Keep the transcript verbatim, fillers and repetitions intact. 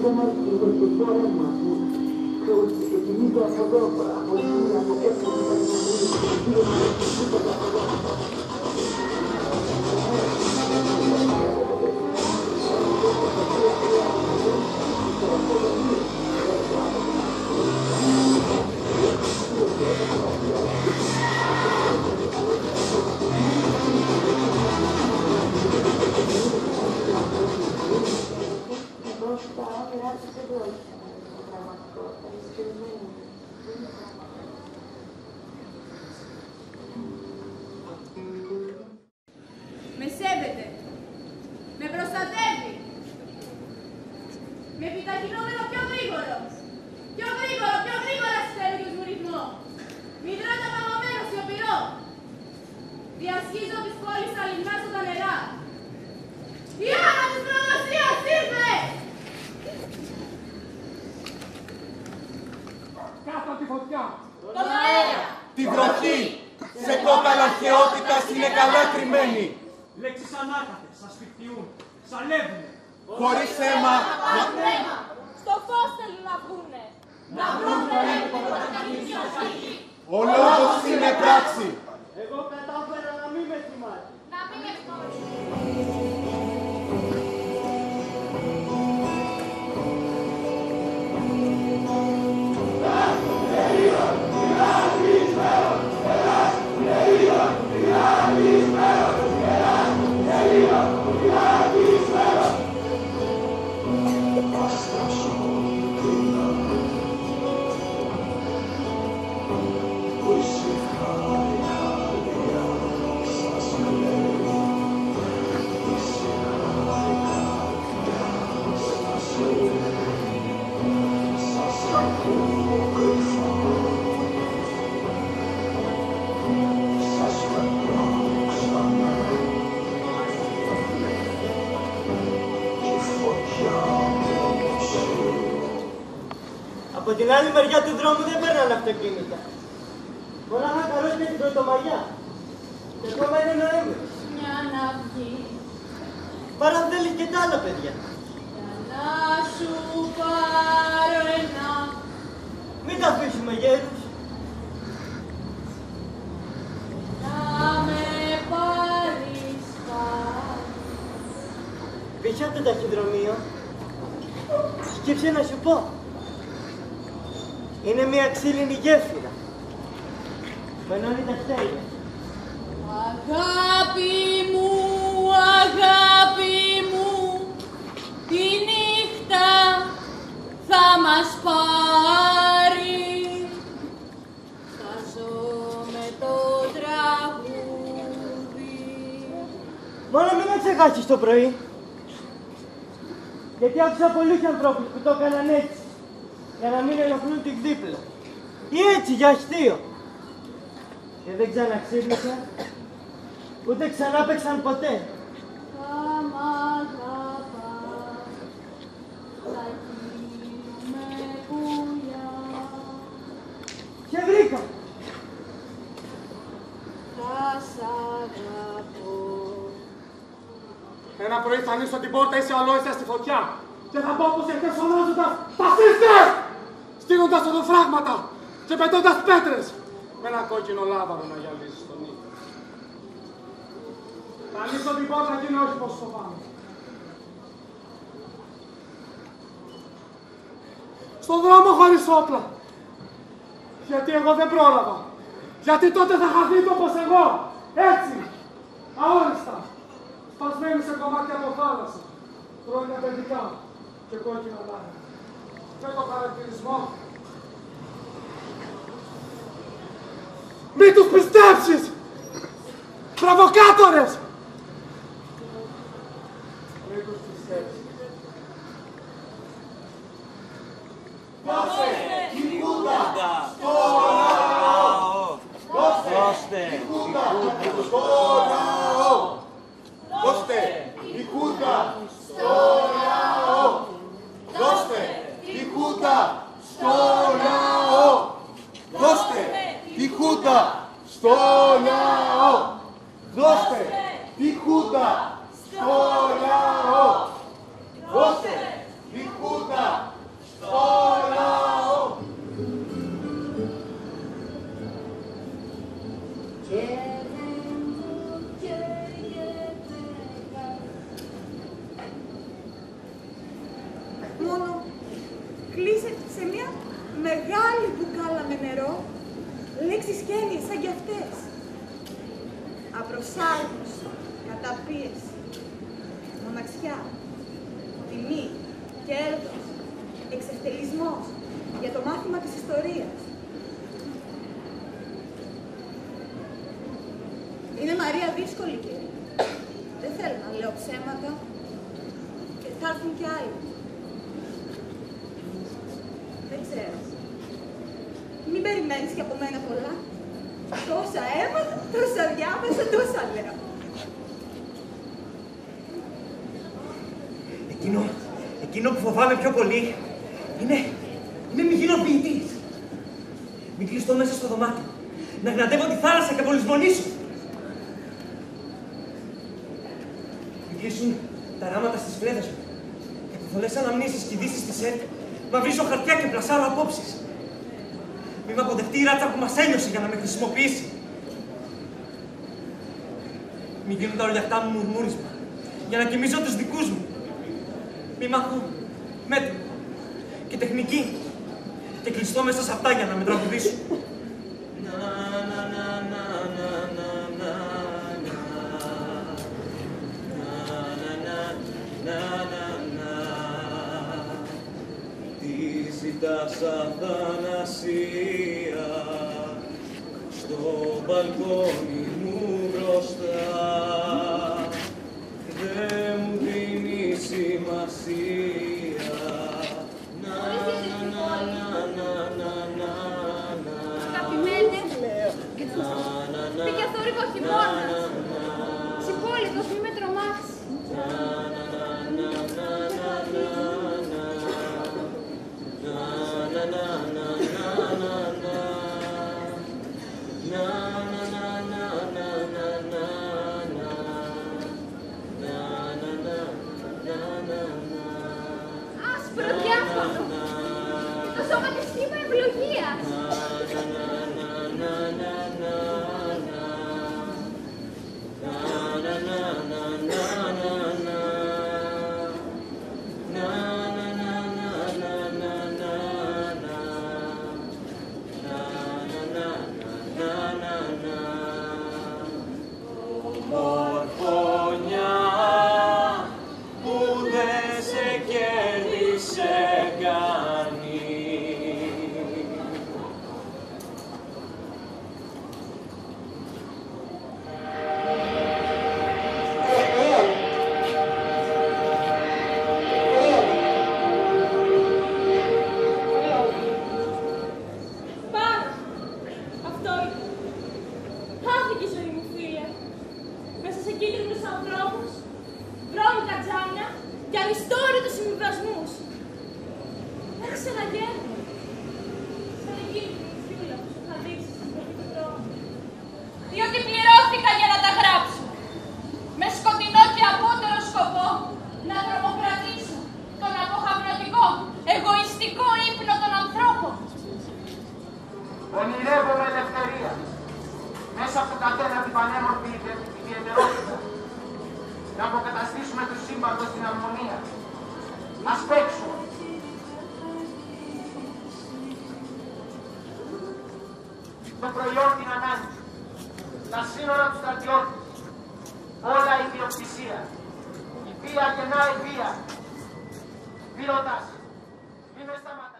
Με σέβεται. Με προστατεύει. Με επιταχυνόμενο πιο γρήγορο. Πιο γρήγορο, πιο γρήγορα στη θέλει μου ρυθμό. Μητρώτα παγωμένο σιωπηρό. Διασχίζω τις πόλεις τα λιμνά στα νερά. Η ώρα της προδοσίας ήρθε! Κάτω τη φωτιά! Τον αέρα! Τη βροχή! Σε κόκαλα αρχαιότητας είναι καλά κρυμμένη. Λέξεις ανάκατες, σας σπιχτιούν, σαλεύουνε. Χωρίς αίμα, να... Στο φως θέλουν να βγουνε. Να βρούνε το πρωταγωνιστή ασφαλή. Ο λόγος είναι πράξη. Εγώ κατάφερα να μην με θυμάται. Να μην με θυμάται. Από την άλλη μεριά του δρόμου δεν παίρνανε αυτοκίνητα. Μονάχα καρός και την Πρωτομαγιά. Και ακόμα είναι Νοέμβρης. Μια να βγει. Παρά θέλεις και τα άλλα παιδιά. Για να σου πάρω ένα. Μην τα αφήσουμε γέρους. Να με πάρεις πάλι. Πίσω από το ταχυδρομείο. Σκέψε να σου πω. Είναι μια ξύλινη γέφυρα. Που ενώνει τα χέρια. Αγάπη μου, αγάπη μου, τη νύχτα θα μας πάρει. Θα ζω με το τραγούδι. Μόνο μην με ξεχάσεις το πρωί. Γιατί άκουσα πολλούς ανθρώπους που το έκαναν έτσι. Για να μην ενοχλούν την δίπλα. Ή έτσι για αστείο. Και δεν ξαναξύπνησαν, ούτε ξανά παίξαν ποτέ. Θα μ' αγαπάς, θα γίνουμε πουλιά. Σε βρήκα. Θα σ' αγαπώ. Ένα πρωί θα ανοίξω την πόρτα, είσαι ολόιδια στη φωτιά. Και θα πω πως εχθές φωνάζοντας «Φασίστες!» στείνοντας οδοφράγματα και πετώντας πέτρες με ένα κόκκινο λάβαρο να γυαλίσει τον ήλιο. Θα ανοίξω την πόρτα και είναι όχι πως φοβάμαι. Στον δρόμο χωρίς όπλα. Γιατί εγώ δεν πρόλαβα. Γιατί τότε θα χαθεί το πως εγώ, έτσι, αόριστα, σπασμένη σε κομμάτια από θάλασσα, χρόνια παιδικά και κόκκινα λάδια. Με το χαρακτηρισμό. Μη τους πιστέψεις! Προβοκάτορες! Μη τους πιστέψεις. Δώστε την κούτα στο λαό! Δώστε την κούτα στο λαό! Δώστε την κούτα στο λαό! Δώστε την κούτα στο λαό! Δώστε την κούτα στο λαό! Δώστε την κούτα στο λαό! Δώστε την κούτα μεγάλη μπουκάλα με νερό, λέξεις και έννοιες σαν κι αυτές. Απροσάρμοστο, καταπίεση, μοναξιά, τιμή, κέρδος, εξευτελισμός για το μάθημα της ιστορίας. Είναι Μαρία δύσκολη καιρή. Δεν θέλω να λέω ψέματα και θα έρθουν κι άλλοι. Δεν ξέρω. Μην περιμένεις και από μένα πολλά. Τόσα έμαθα, τόσα διάβασα, τόσα λέω. Εκείνο, εκείνο που φοβάμαι πιο πολύ είναι, είναι μη γίνω ποιητής. Μην κλειστώ μέσα στο δωμάτιο, να γναντεύω τη θάλασσα και απολυσμονήσω. Μην κλείσουν τα ράματα στις φλέβες μου και από θολές αναμνήσεις και ειδήσεις της ΕΡΤ μαυρίζω χαρτιά και πλασάρω απόψεις. Μη με αποδεχτεί η ράτσα που μας ένιωσε για να με χρησιμοποιήσει. Μην γίνουν τα οριακτά μου μουρμούρισμα για να κοιμήσω τους δικούς μου. Μη μάθω μέτρο και τεχνική και κλειστώ μέσα σε αυτά για να με τραγουδήσω. Τι ζητάς αθανασία στο μπαλκόνι μου μπροστά, δε μου δίνει σημασία. Να, να, να, να, να, να, να. Αγαπημένε, πήγε θόρυβο χειμώνας. Συμπόλυτος, μη με τρομάξει. Άσπρο διάφορο και το σώμα της σχήμα ευλογίας. Ομορφωνιά που δεν σε κέρδισε κανείς. Πάρα. Αυτό ήταν. Χάθηκε η ζωή μου, φίλε. Μέσα σε κίτρινους ανθρώπους, βρώμικα τζάμια και ανιστόρητους συμβιβασμούς. Δεν ξαναγέννη. Σαν εκείνη την φιούλα που σου είχα δείξει στην πρώτη του τρόμου. Διότι πληρώθηκα για να τα γράψω. Με σκοτεινό και απότερο σκοπό να τρομοκρατήσω τον αποχαυρωτικό, εγωιστικό ύπνο των ανθρώπων. Ονειρεύομαι ελευθερία. Μέσα από το καθένα την πανέμορφη ιδιαιτερότητα. Να αποκαταστήσουμε το σύμπαντο στην αρμονία. Ας παίξουμε. Το προϊόν την ανάγκη. Τα σύνορα του στρατιώτες. Όλα η ιδιοκτησία. Η βία γεννάει βία. Βίωτας. Μη με σταματάς.